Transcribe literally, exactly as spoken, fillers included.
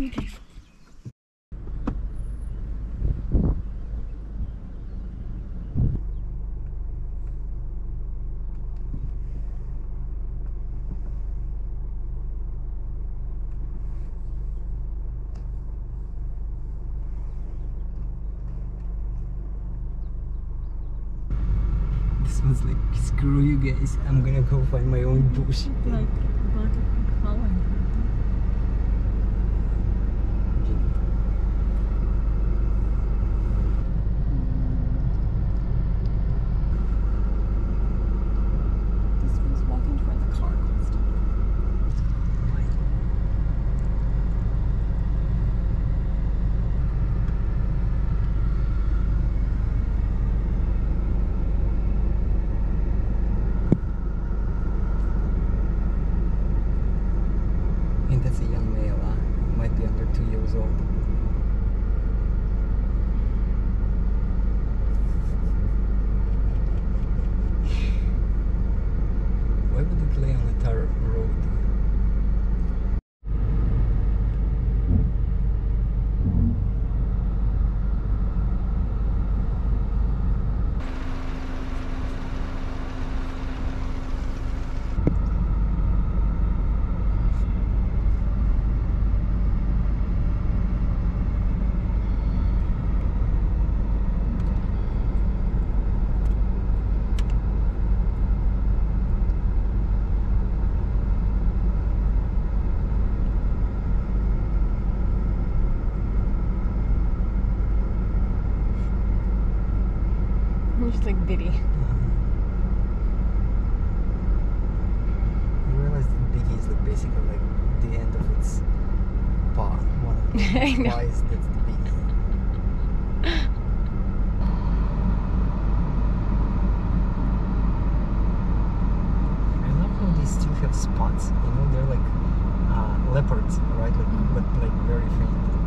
Okay. This was like, screw you guys, I'm gonna go find my own bullshit. Like, about following. This one's walking toward the car constantly. And that's a young male, huh? He might be under two years old. Why would they play on a tar road? Just like Biddy. You realize that Biggie is like basically like the end of its paw. One of the I know. pies, that's the Biggie. I love how these two have spots. You know, they're like uh, leopards, right? Like, but like very faint.